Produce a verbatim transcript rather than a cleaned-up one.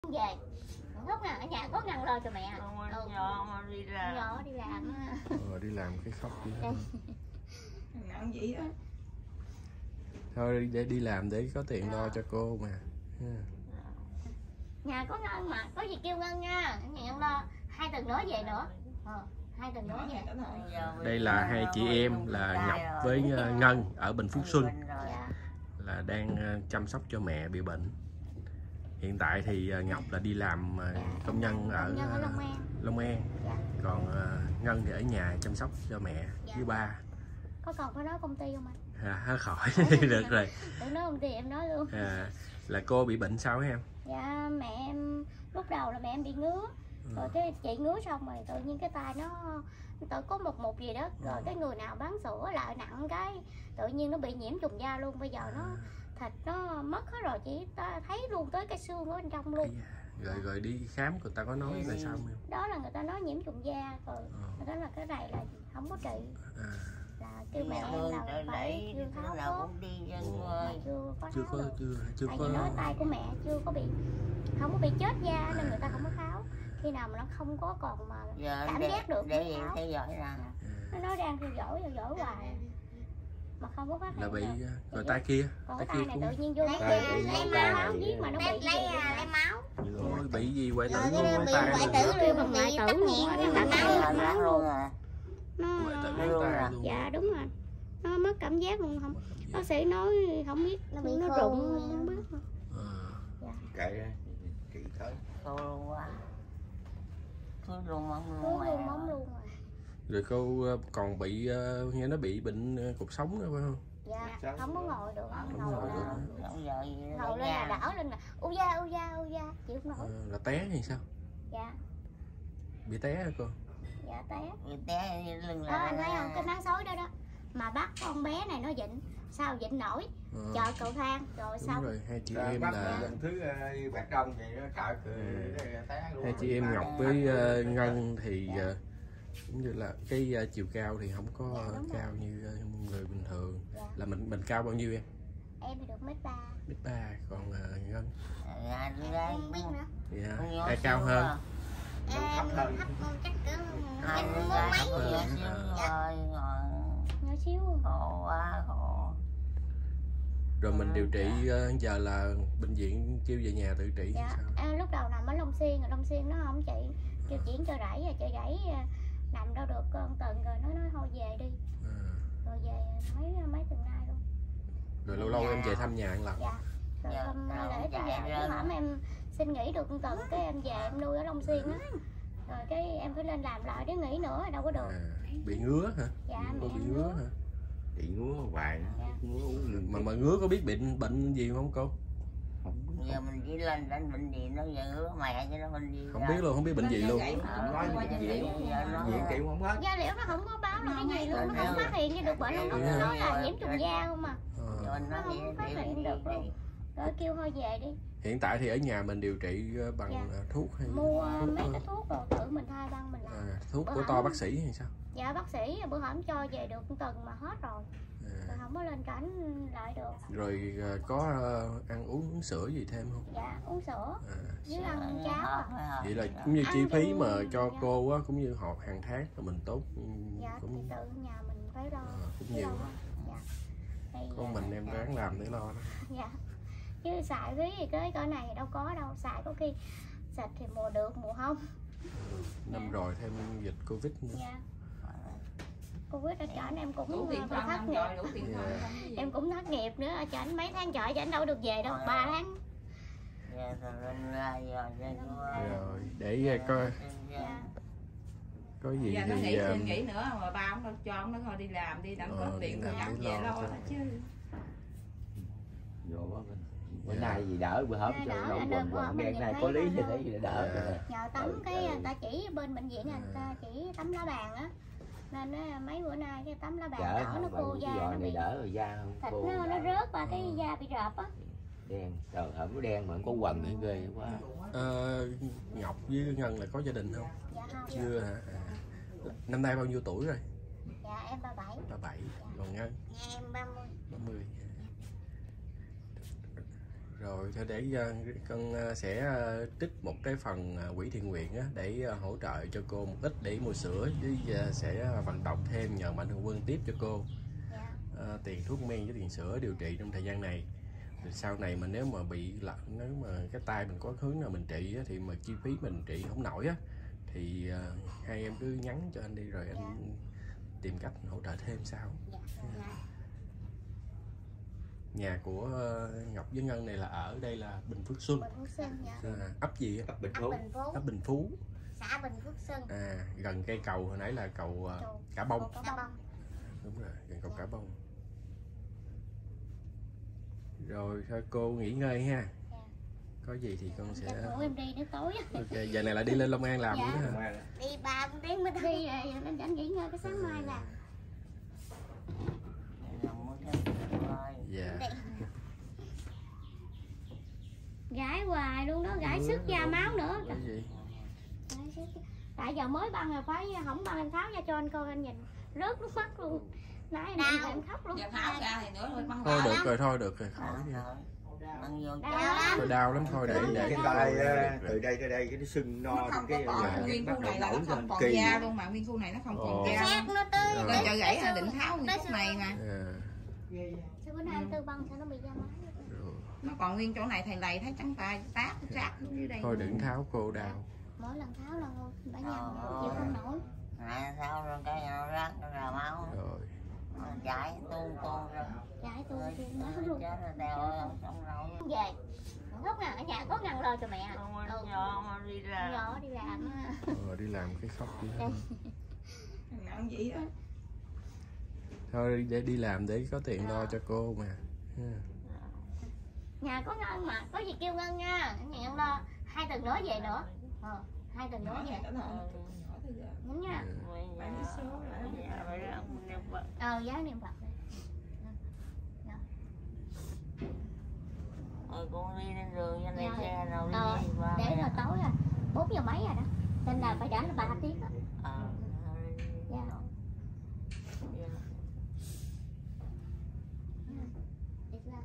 về Ngốc Ngân ở nhà có Ngân lo cho mẹ. Ừ. Nhỏ mà đi làm. Nhỏ đi làm á. Ờ, đi làm cái khóc đi. Ngân gì á. Thôi để đi làm để có tiền lo cho cô mà. Nhà có Ngân mà, có gì kêu Ngân nha. Nhà Ngân lo hai tuần nữa về nữa. Ờ, hai tuần nữa về. Đây là hai chị em là Ngọc với Ngân ở Bình Phước Xuân, là đang chăm sóc cho mẹ bị bệnh. Hiện tại thì Ngọc là đi làm công nhân ở Long An, còn Ngân thì ở nhà chăm sóc cho mẹ với ba. Có còn phải nói công ty không anh? À, hết khỏi được rồi. Đừng nói công ty em nói luôn. À, là cô bị bệnh sao hả em? Dạ mẹ em lúc đầu là mẹ em bị ngứa, rồi cái chị ngứa xong rồi tự nhiên cái tay nó tự có một một gì đó, rồi cái người nào bán sữa lại nặng cái tự nhiên nó bị nhiễm trùng da luôn. Bây giờ nó thịt nó mất hết rồi, chỉ ta thấy luôn tới cái xương ở bên trong luôn. Rồi rồi đi khám người ta có nói là sao không? Đó là người ta nói nhiễm trùng da, rồi người ta là cái này là không có trị. À. Là kêu mẹ em là phải chưa tháo tốt, chưa có chưa có chưa chưa tại có. vì nói tay của mẹ chưa có bị, không có bị chết da nên người ta không có tháo. Khi nào mà nó không có còn mà giờ cảm để, giác được để gì theo dõi ra. Nó nói đang theo dõi theo dõi hoài mà không có phát hiện là bị được. Rồi tay kia, còn tay tay kia này cũng tự nhiên vô tay lấy tay máu giết mà nó bị lấy lấy máu. Ôi, bị gì hoại tử Rồi, luôn bị tay hoại luôn. tử Kêu bằng ngoại tử luôn á, nó Máu máu luôn à. nó Hoại tử luôn tay luôn. dạ đúng rồi, nó mất cảm giác luôn. Không bác sĩ nói không biết nó bị nó rụng không biết. À. Kệ kỹ tới. Cô quá. Cứ luôn móng Cứ luôn luôn móng luôn rồi. Rồi cô còn bị nghe nó bị bệnh cột sống nữa phải không? Dạ, không có ngồi được, Không ngồi ngồi được. ngồi lên là đảo lên là u da u da u da chịu không nổi. À, là té hay sao? Dạ. Bị té hả cô? Dạ té. Bị té lưng Đó anh thấy không, cái máng xối đó đó mà bắt con bé này nó vịn sao vịn nổi. À. Chờ cầu thang rồi đúng xong rồi, hai chị Rồi, em là lần thứ uh, bạc đông thì nó cạo té luôn. hai chị em Ngọc với uh, Ngân thì uh, cũng như là cái uh, chiều cao thì không có dạ, cao rồi. như uh, người bình thường. Dạ. Là mình mình cao bao nhiêu em? Em thì được mét ba. Mét ba, còn uh, Ngân? Dạ, đi đây. Không biết nữa. Dạ, ai cao hơn? Em thấp hơn. Chắc cỡ hai mươi mấy nhỏ xíu rồi, nhỏ xíu. Khổ quá, khổ. Rồi mình điều trị uh, giờ là bệnh viện kêu về nhà tự trị. Dạ. Sao? À, lúc đầu nằm ở Long Xuyên, ở Long Xuyên nó không trị, kêu chuyển cho rẫy, rồi cho rẫy nằm đâu được con tuần rồi nó nói thôi về đi. À. Rồi về mấy mấy tuần nay luôn. Rồi lâu lâu dạ. em về thăm nhà ăn lần. Dạ. Rồi dạ, thăm lễ tới nhà cái hổm em xin nghỉ được một tuần cái em về em nuôi ở Long Xuyên á. Rồi cái em phải lên làm lại để nghỉ nữa đâu có được. À, bị ngứa hả? Dạ, cô bị ngứa, ngứa hả? Bị ngứa hoài. Dạ. Ngứa uống mà mà ngứa có biết bệnh bệnh gì không cô? Không. Giờ mình chỉ lên đến bệnh viện nó giờ ngứa mẹ cho nó bệnh gì. Không biết luôn, không biết bệnh gì luôn. Nói bệnh gì viện kêu không hết. Da liễu nó không có báo là cái gì luôn, nó không phát hiện ra được bệnh, nó nói là nhiễm trùng da không mà. Nó không phát hiện được luôn. Rồi kêu thôi về đi. Hiện tại thì ở nhà mình điều trị bằng dạ. thuốc hay mua thuốc mấy cái thuốc rồi tự mình thay băng mình làm. À, thuốc bữa của to bác sĩ hay sao? Dạ bác sĩ bữa hổm cho về được một tuần mà hết rồi. À. Rồi không có lên cảnh lại được. Rồi có ăn uống sữa gì thêm không? Dạ uống sữa. À. Với ăn cháo à. Vậy là cũng như chi phí mà cho dạ. cô á cũng như họp hàng tháng là mình tốt. Dạ cũng tự nhà mình phải lo. À, cũng nhiều. Dạ. Thì con mình em ráng làm để lo đó. Dạ. Chứ xài phí thì cái cỡ này đâu có đâu, xài có khi sạch thì mùa được mùa không. Năm dạ. rồi thêm dịch Covid nữa. Dạ. Covid ở trển em cũng bị thất nghiệp. Yeah. Em cũng thất nghiệp nữa ở trển mấy tháng trời trển đâu được về đâu, ba tháng. Rồi để coi dạ. có gì giờ thì nó nghỉ, um... nghỉ nữa mà ba ông đâu cho ông nó thôi đi làm đi, đặng có tiền rồi nhắm về lo chứ. Bữa nay gì đỡ, bữa hôm cho nó quần quần đen này có lý thì thấy gì đỡ. Nhờ tắm cái người ta chỉ bên bệnh viện người ta chỉ tắm lá bàn á. Nên á, mấy bữa nay cái tắm lá bàn đỡ nó khô da, nó bị đỡ rồi da không thịt nó nó rớt qua cái da bị rợp á. Đen, trời ơi nó đen mà có quần nữa ghê quá. Ờ, Ngọc với Ngân là có gia đình không? Dạ không. Chưa hả? À. Năm nay bao nhiêu tuổi rồi? Dạ em ba bảy. ba bảy. Còn Ngân? Em ba mươi. ba mươi. Rồi thôi để uh, con uh, sẽ uh, trích một cái phần uh, quỹ thiện nguyện á, để uh, hỗ trợ cho cô một ít để mua sữa, với uh, sẽ uh, vận động thêm nhờ Mạnh Thường Quân tiếp cho cô uh, tiền thuốc men với tiền sữa điều trị trong thời gian này. Rồi sau này mà nếu mà bị lật, nếu mà cái tay mình có hướng nào mình trị á, thì mà chi phí mình trị không nổi á, thì uh, hai em cứ nhắn cho anh đi rồi anh tìm cách hỗ trợ thêm sau. Nhà của Ngọc với Ngân này là ở đây là Bình Phước Xuân, Bình Phước Xuân dạ. à, ấp gì á? ấp Bình ấp Phú. Bình Phú, Ấp Bình Phú, xã Bình Phước Xuân, à, gần cây cầu hồi nãy là cầu uh, Cả Bông. Cả Bông. Đúng rồi, gần cầu Cả Bông. Rồi thôi cô nghỉ ngơi ha. Dạ. Có gì thì con sẽ Dạ, em đi đến tối. ok, giờ này là đi lên Long An làm Dạ. nữa hả? Đi ba tiếng mới đi rồi nên rảnh nghỉ ngơi cái sáng mai là. Dạ. Gãi hoài luôn đó, gãi sức da máu nữa. Cái gì? Tại giờ mới băng rồi phải không băng anh tháo ra cho anh coi anh nhìn rớt nước mắt luôn. Nãy anh nhìn em khóc luôn. Giờ tháo ra thì nữa thôi băng Thôi vào được lắm. rồi, thôi được rồi, khỏi đi. Đau Thôi đau lắm, thôi để để Cái tay á, từ đây tới đây cái nó sưng no Nó không cái có còn nguyên khu này là nó không còn da luôn mà nguyên khu này nó không còn da. Sát nó tươi. Nên giờ gãy là định tháo nguyên khúc này mà. À, Sao bữa nay anh tư băng sao nó bị da máu? rồi. Nó còn nguyên chỗ này thầy lầy thấy trắng tay tát sát dưới đây. Thôi đừng tháo cô đau. Mỗi lần tháo là bả nhăn chịu không nổi. Hai tháo rồi cái nó rác nó ra máu. Rồi. Nó chảy tuôn tuôn ra. Chảy tuôn tuôn máu luôn. Chết rồi đeo ở trong đầu. Về. Lúc nào ở nhà có ngăn lo cho mẹ. Không nhỏ mà đi ra. Nhỏ đi làm á. Rồi đi làm cái khóc đi. Làm gì đó. Thôi để đi làm để có tiền lo cho cô mà. Nhà có Ngân mà, có gì kêu Ngân nha. Ngân lo hai tuần nữa về nữa. Ờ, hai tuần nữa về. Đúng nha. Ờ, giá niệm Phật. Rồi con đi lên đường cho này xe nào đi Ờ, gì ba. để rồi tối rồi, bốn giờ mấy rồi đó. Nên là phải trả là ba tiếng đó.